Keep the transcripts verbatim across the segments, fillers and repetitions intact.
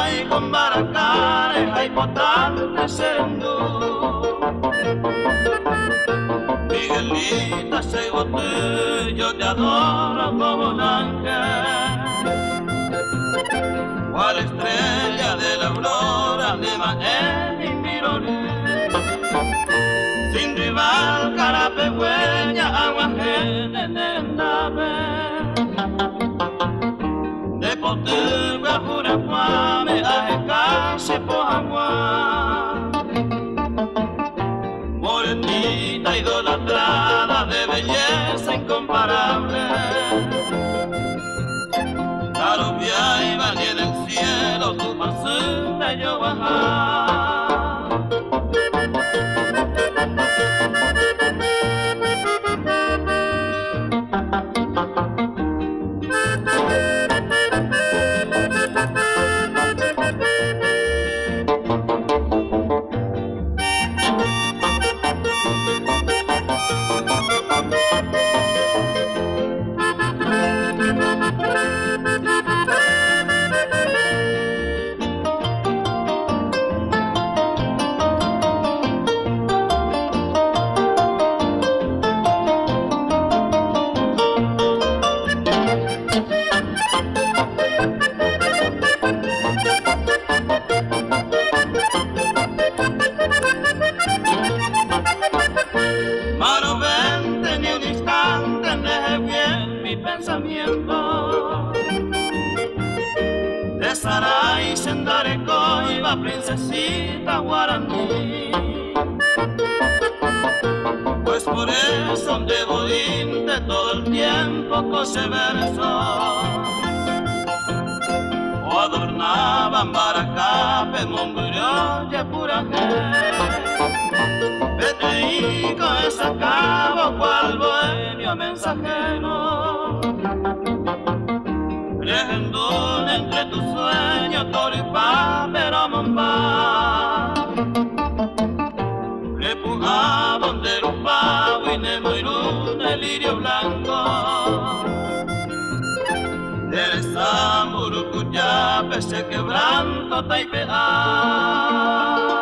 hay con baracares, hay potante serendú. Miguelita, Segote, yo te adoro como un ángel. Cual estrella de la aurora de Mael y Mirolí. Sin rival, carapegüeña, aguajene en nave. De Potugua, Juracuame, Ajecase, Pojaguá. Morenita idolatrada de belleza incomparable. La rubia iba ni en el cielo, tu paso de yo bajar. De Saray, Sendarecoiba, princesita guaraní. Pues por eso debo irte todo el tiempo cose verso. O adornaban Baracape, Mongurio, Yapurajé. Vete y con esa cabo cual bohemio mensajero. Lejendún entre tus sueños, Toripá, pero Mombá. Le pujaban de Rupá, Huinemoirún, el lirio blanco. Del Samburucuyape, se quebranto Taipeá.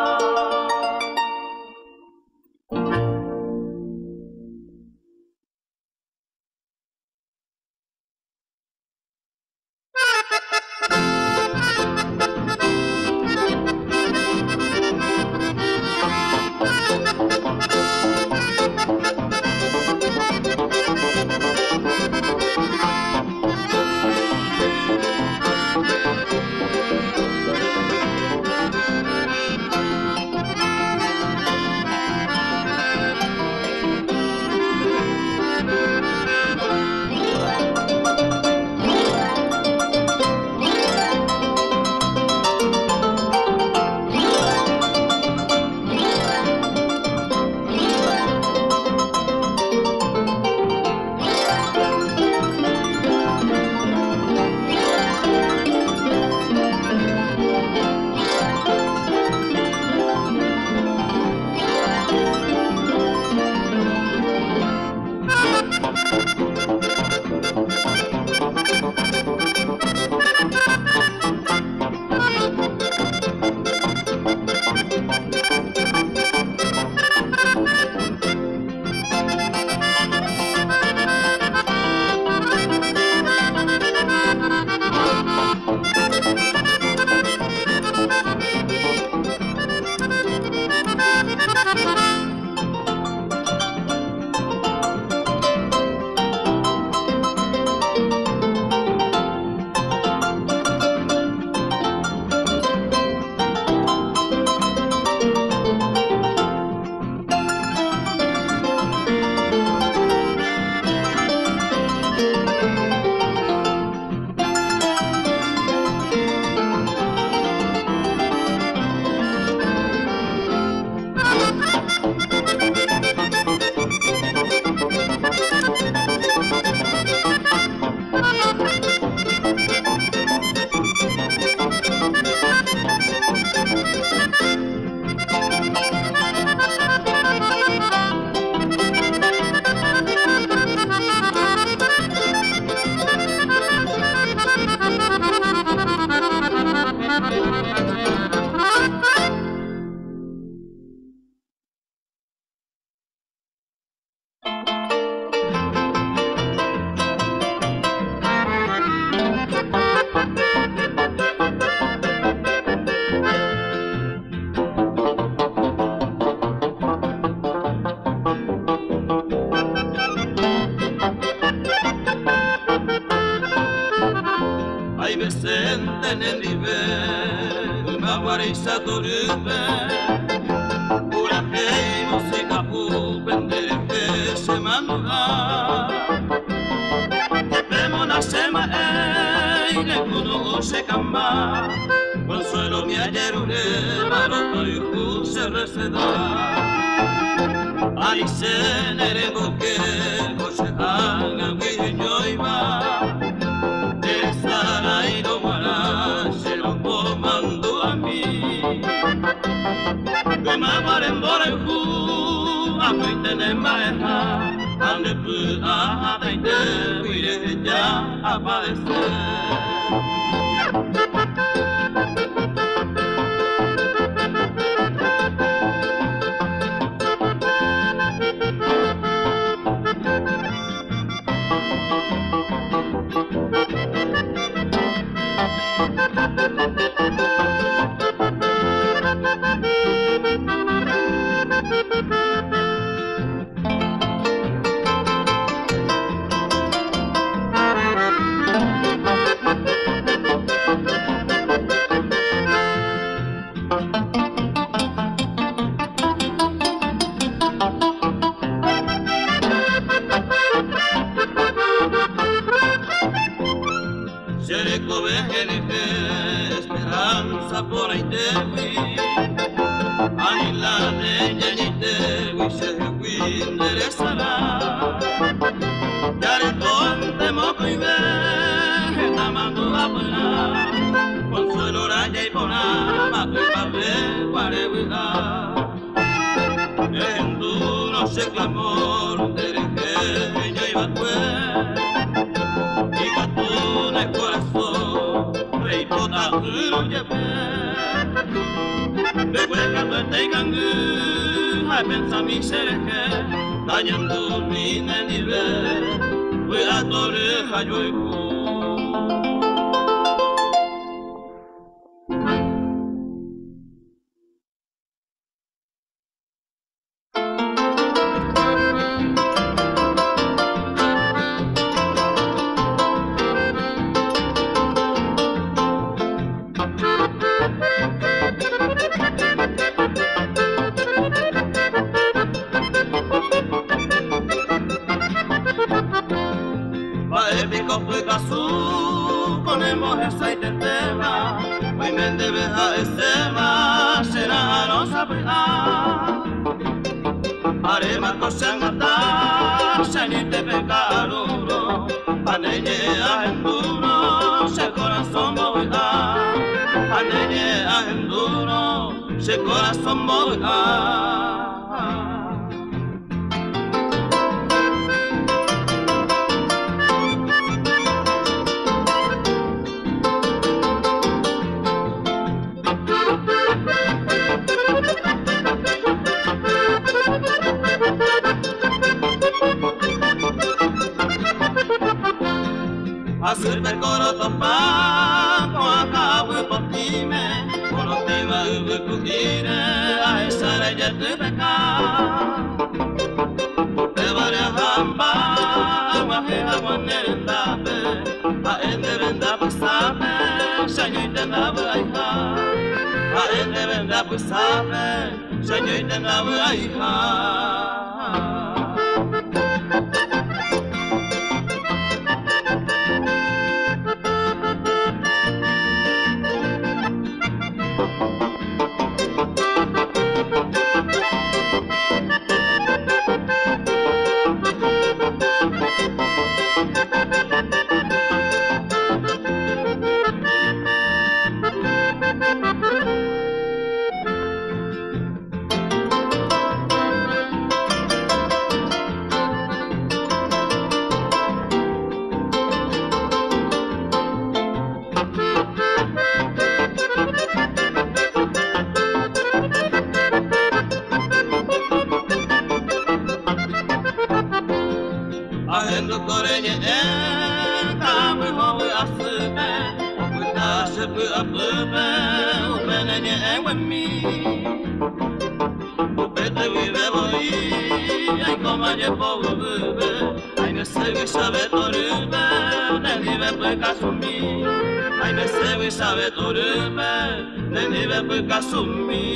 guarisa torube pura que música upendere que se mandura temo na sema e ne kuno se kamba consuelo mi ayer ure maroto y se receda ay se nere boke se haga que yo iba estará y no para se lo comando a mí que me paren por el cu a que tener maja ande pu a daite iré ya a padecer. Esperanza por ahí te fui, anila de ñañite, fui se fui enderezará. Yare tonte moco y ve, tamando la buena, consuelo raya y pona, mato y pape, guarebuida. En duro se clamor, derejeño y batue, y batuna el corazón. Y toda uru lleve me cuenta tu tengangu hay pensa mi sereke dañando mi nenive voy a torre hayoiku épico Picasso, ponemos esa y te tema, hoy me debes a ese más, será no sabrá. Haremos cosas matar, se ni te pecaruro, aneñe a enduro, se corazón moverá, aneñe a enduro, se corazón moverá. Hacer per coro topa, con acabo por ti me, con los temas de cugire, a esa raya te peca. Te vaya hamba, aguaje aguaner en dape, a ende venda pasape, señor te la baija. A ende venda pasape, señor te la baija. Ahendo koreñe en kamu howe asupe, okuta sepu apupe, upenenye en wemi. Upete vive boi, ay koma je po ubube, ay ne sevi sabe torube, nenive păcasumi. Ai me sevi sabe torube, nenive păcasumi.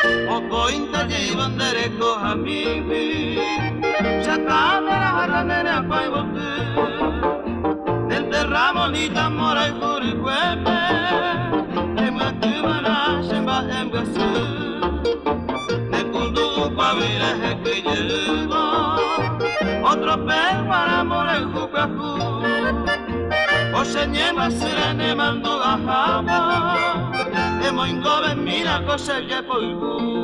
Pointa y bandereco a mi vida, ya cámara a la Anita mora y furicuepe, emga kumana shemba emga su, nekundu pavira hekuyugo, otro pez para mora y jupefu, ose nyema sirene mando gahama, emo ingobe mira kose yepoigu.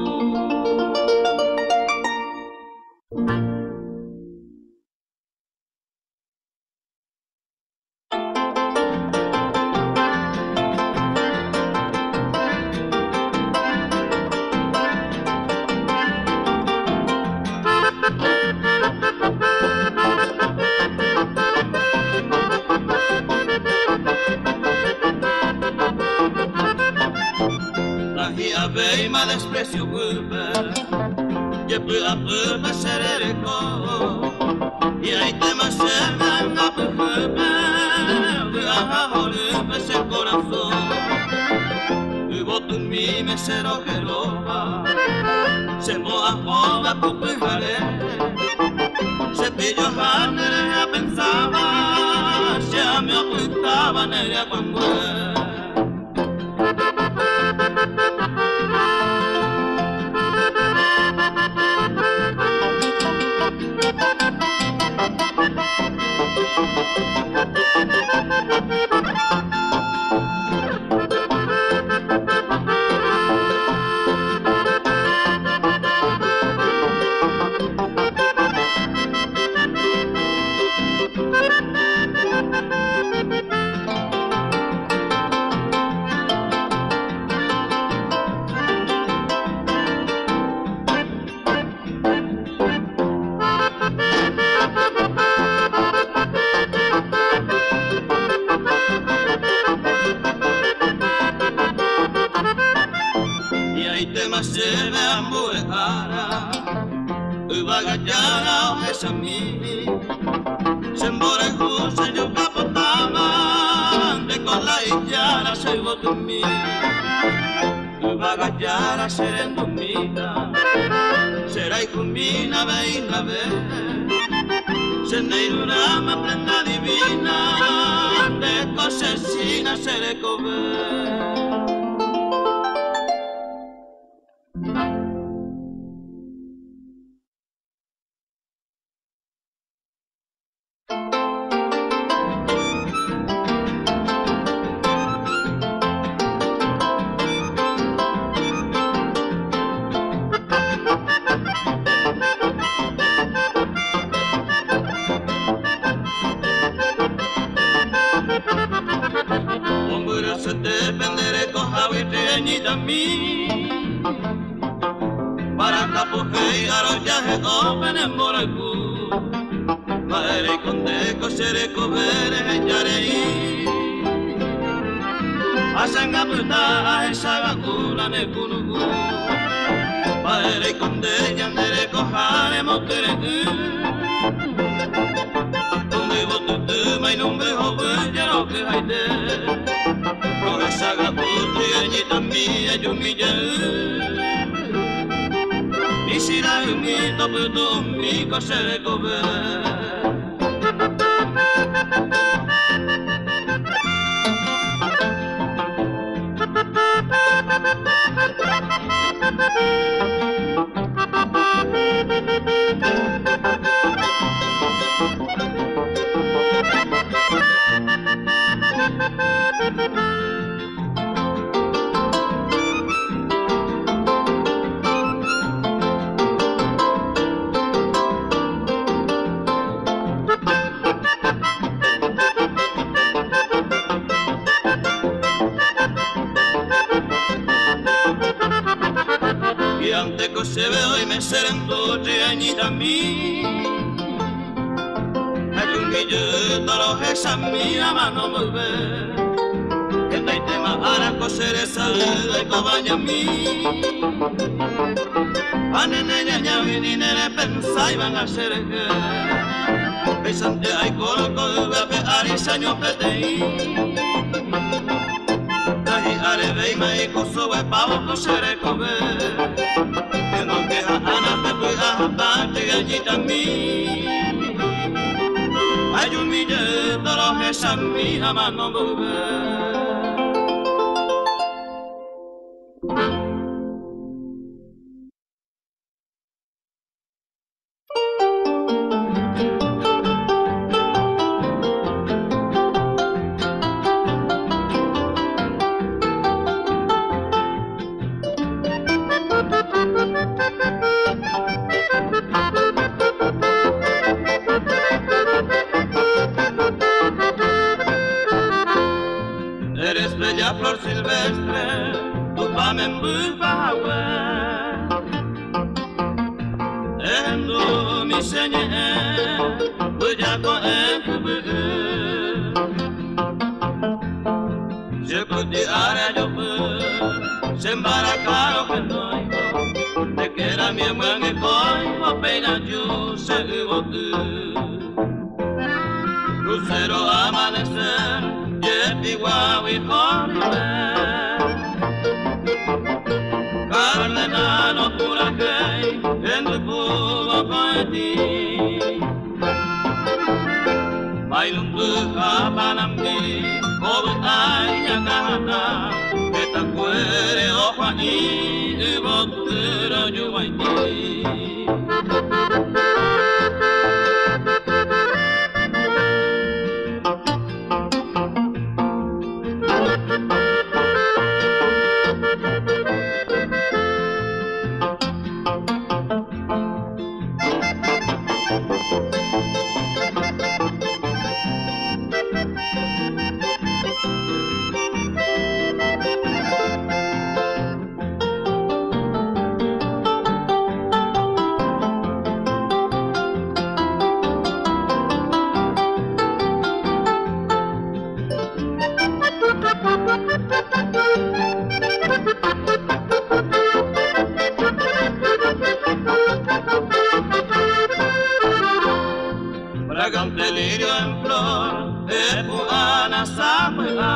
Veima desprecio culpa, ye pula pula serereko, y ahí te más cerca la pulpa, viaja jole se corazón, y voto mi mesero que roba, se moja joda tu pijale, se pillo jane ya pensaba, ya me ocultaba negra cuando se ve ambuejara, ubagayara o esami, se emborejú se yo capotama, de con la ijara se votumí, ubagayara serendumida, será y cumbina veina ve, se neirurama prenda divina, de cosecina se le cobe. Para capoje aroyaje open en moragu, maere conde cosere covere yarei, asanga puta esa gula ne kunugu, maere conde yandere kohare motere, donde votu mai nombre hobe yaro que haide. Saga putri ni tambi ajumija isira mi toputu mi kosere kobe se ve hoy me serendo te añita mi hay un guillo toro esa mía mano muy ve que te tema ara coser esa de cobaña mi anene ya vinine le pensa iban a ser que pesante hay coloco de pe arisaño petei tahi arebe mai coso va pavo coser cobe no queja ana te voy a bate allí también ay ayumille toro heshami amano bube. Eres bella flor silvestre, tu fama en bufawe. Endo mi senye, buja ko enkubu. Je pudi are jobu, sembara karo kenoigo. Te queda mi mwengi koi, mo pena ju se uotu. Crucero amanecer. Yepiwawi horibe Cardenano Puragay Entre pugo koeti Mailumbu kapanambi Kobu ay yakahata Eta kuere okwani Ibotero yuwaiti Bragón delirio en flor, epuana samuela.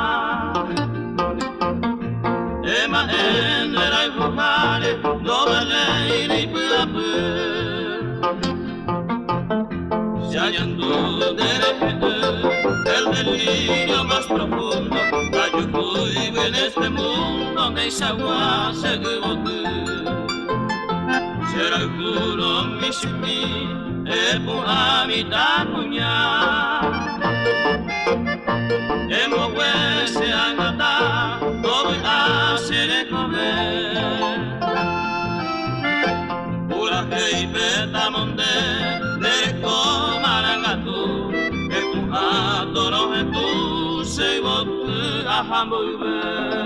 Ema endera y bujare, no vele y puapu. Shayando dereje, el delirio más profundo. Ayukuy en este mundo, de Shagua se gubotu. Será el puro mishimi. Epu amita punya Emo wese angata Todo asere comer Pura hei peta monde Dereko marangatu Epu atoro etu Seibotu ahambuibe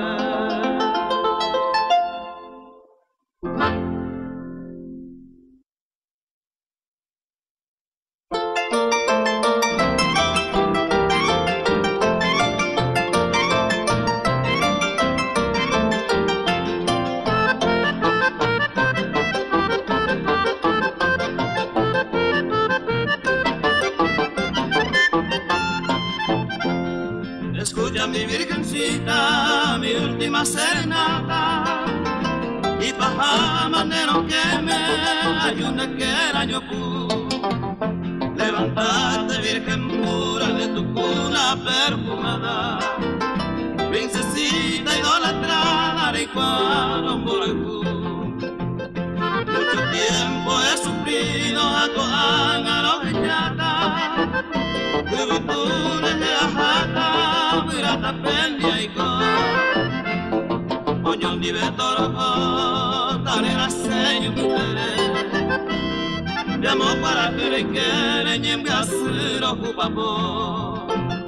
Escucha mi virgencita, mi última serenata Y pajamanero que me ayude que era yo pu Levántate virgen pura de tu cuna perfumada Princesita idolatrada de cuadro por el cu Mucho tiempo he sufrido a tu ángaro gellata Kubitune de ajata Mirata pendia y con Oñón di vetoro Tare la seño mutere Llamo para que le quieren Y en gasero ocupamos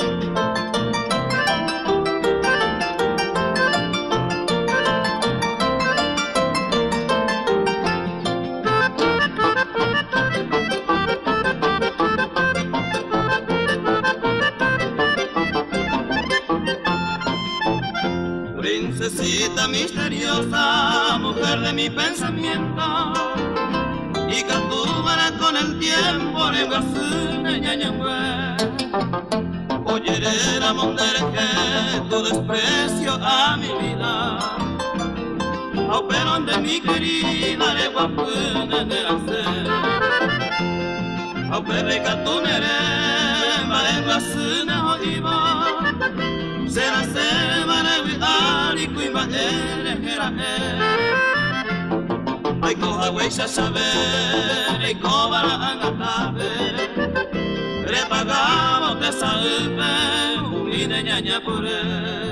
Princesita misteriosa, mujer de mi pensamiento Y catúbara con el tiempo, le gasune ñañahue Oyerera mondereje, tu desprecio a mi vida Au perón de mi querida, le guapune de la sed Au perre catunere, Maengasuna hoiba Sera semana wi ari kuimba ere hera e Ai koha weisha saber Ai kovara angatabe Repagamo te saupe Umine nyanya pure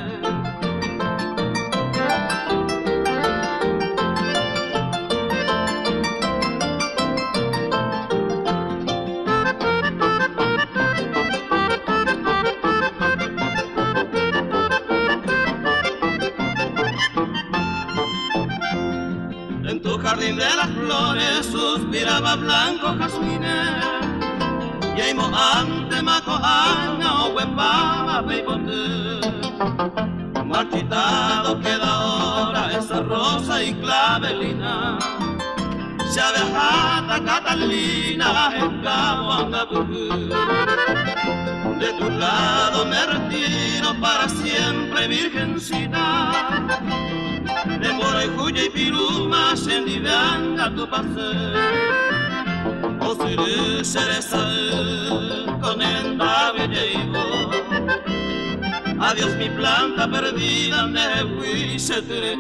Jardín de las flores suspiraba blanco jazmines y ahí moante macoana o huepaba peipote marchitado queda ahora esa rosa y clavelina llave jata Catalina en cabo andabú de tu lado me retiro para siempre virgencita de mora y cuya y piruma se divanga tu paseo o si cereza con el llevo adiós mi planta perdida me fui se te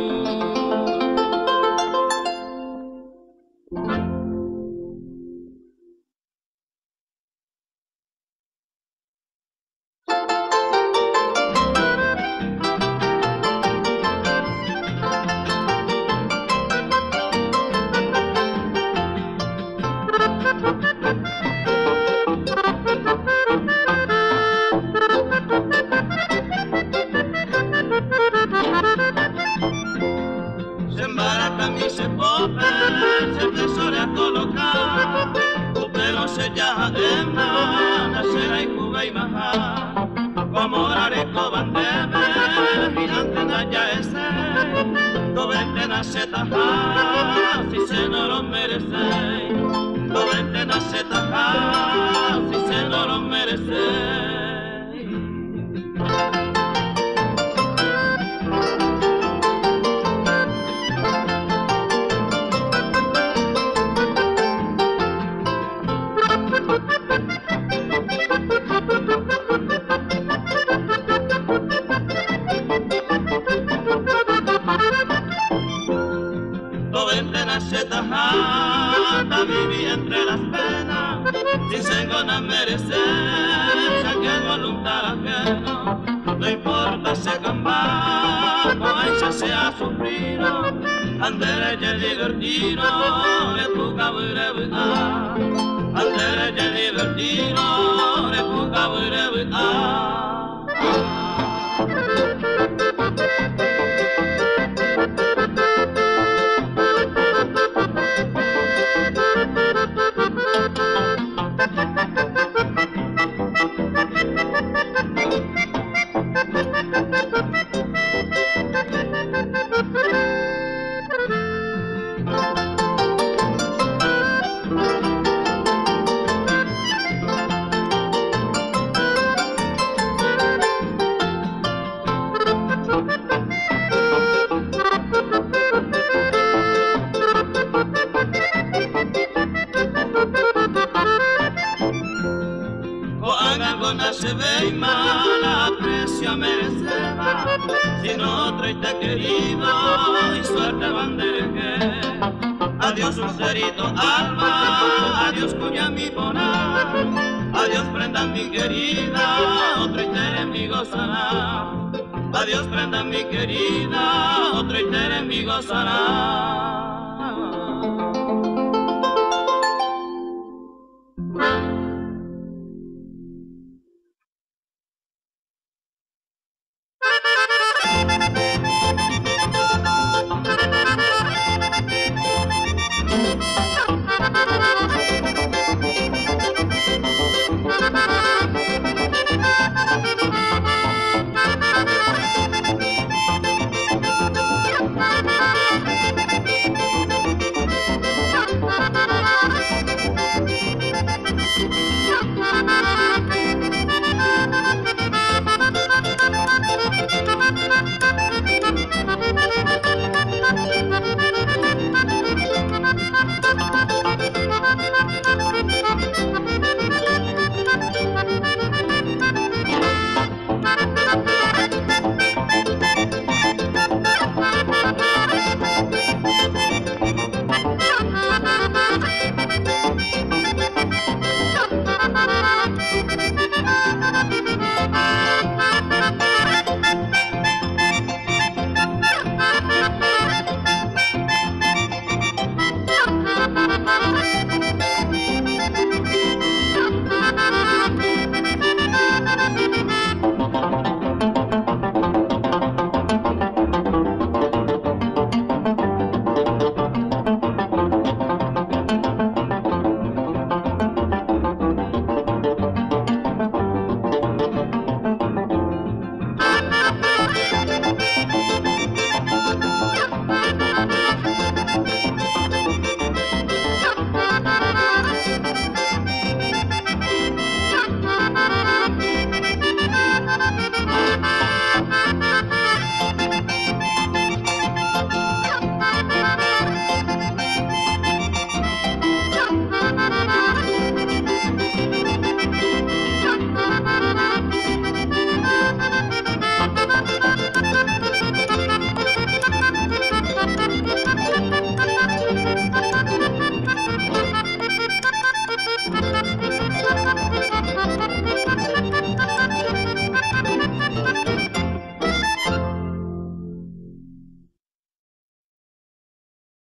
si se no lo merece, doblete na seta, si se no lo merece. Viví entre las penas, sin sengo na merecer, ya que voluntad ajeno, no importa se camba, coencha sea sufrido, andere ya divertido, le puca vire vita, andere ya divertido, le puca vire vita. Se ve y mala aprecio mereceba sin otro y te querido y suerte bandereje adiós lucerito alba adiós cuña mi bona adiós prenda mi querida otro y tere mi gozará adiós prenda mi querida otro y tere mi gozará.